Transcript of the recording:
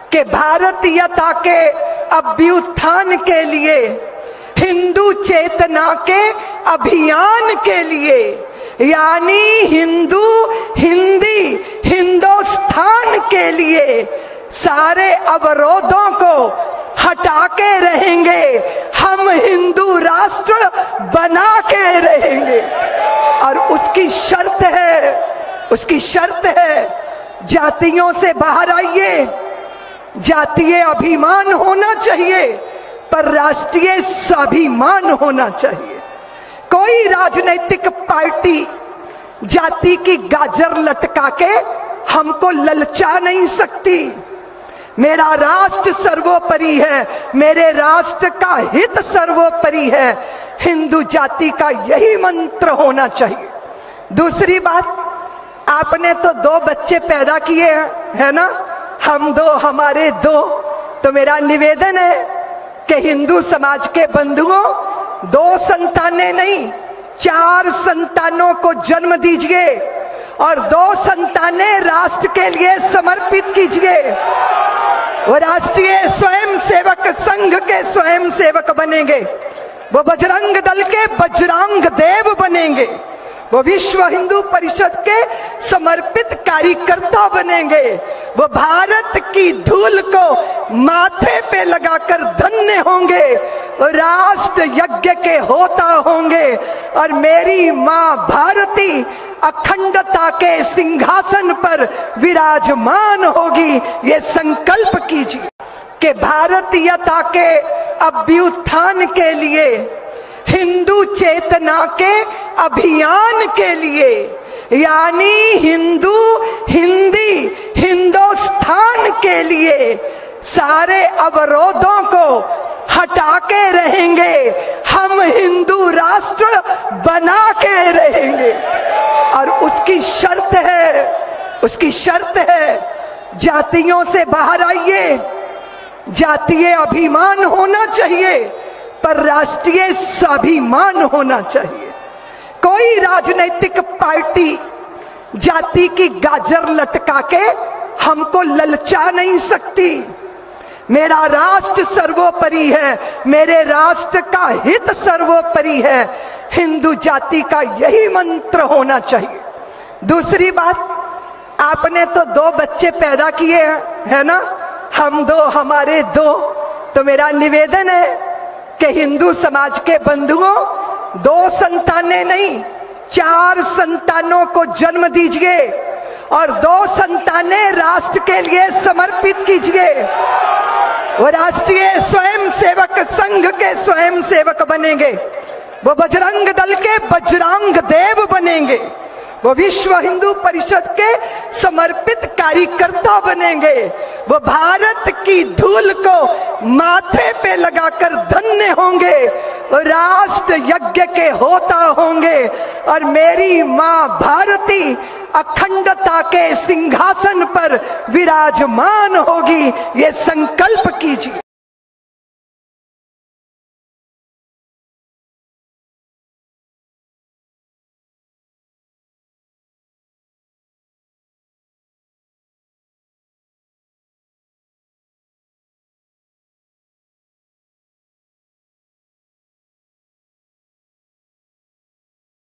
कि भारतीयता के अभ्युत्थान के लिए, हिंदू चेतना के अभियान के लिए, यानी हिंदू हिंदी हिंदुस्तान के लिए सारे अवरोधों को हटा के रहेंगे। हम हिंदू राष्ट्र बना के रहेंगे। और उसकी शर्त है जातियों से बाहर आइए। जातीय अभिमान होना चाहिए पर राष्ट्रीय स्वाभिमान होना चाहिए। कोई राजनीतिक पार्टी जाति की गाजर लटका के हमको ललचा नहीं सकती। मेरा राष्ट्र सर्वोपरि है, मेरे राष्ट्र का हित सर्वोपरि है। हिंदू जाति का यही मंत्र होना चाहिए। दूसरी बात, आपने तो 2 बच्चे पैदा किए है ना, हम 2 हमारे 2। तो मेरा निवेदन है कि हिंदू समाज के बंधुओं, 2 संतानें नहीं 4 संतानों को जन्म दीजिए और 2 संतानें राष्ट्र के लिए समर्पित कीजिए। वो राष्ट्रीय स्वयंसेवक संघ के स्वयंसेवक बनेंगे, वो बजरंग दल के बजरंग देव बनेंगे, वो विश्व हिंदू परिषद के समर्पित कार्यकर्ता बनेंगे, वो भारत की धूल को माथे पे लगाकर धन्य होंगे, वो राष्ट्र यज्ञ के होता होंगे और मेरी मां भारती अखंडता के सिंहासन पर विराजमान होगी। ये संकल्प कीजिए कि भारतीयता के अभ्युत्थान के लिए, हिंदू चेतना के अभियान के लिए, यानी हिंदू हिंदी हिंदुस्तान के लिए सारे अवरोधों को हटा के रहेंगे। हम हिंदू राष्ट्र बना के रहेंगे। और उसकी शर्त है जातियों से बाहर आइए। जातीय अभिमान होना चाहिए पर राष्ट्रीय स्वाभिमान होना चाहिए। कोई राजनीतिक पार्टी जाति की गाजर लटका के हमको ललचा नहीं सकती। मेरा राष्ट्र सर्वोपरि है, मेरे राष्ट्र का हित सर्वोपरि है। हिंदू जाति का यही मंत्र होना चाहिए। दूसरी बात, आपने तो 2 बच्चे पैदा किए है ना, हम 2 हमारे 2। तो मेरा निवेदन है कि हिंदू समाज के बंधुओं, 2 संतानें नहीं 4 संतानों को जन्म दीजिए और 2 संतानें राष्ट्र के लिए समर्पित कीजिए। वो राष्ट्रीय स्वयंसेवक संघ के स्वयंसेवक बनेंगे, वो बजरंग दल के बजरंग देव बनेंगे, वो विश्व हिंदू परिषद के समर्पित कार्यकर्ता बनेंगे, वो भारत की धूल को माथे पे लगाकर धन्य होंगे, वो राष्ट्र यज्ञ के होता होंगे और मेरी मां भारती अखंडता के सिंहासन पर विराजमान होगी। ये संकल्प कीजिए।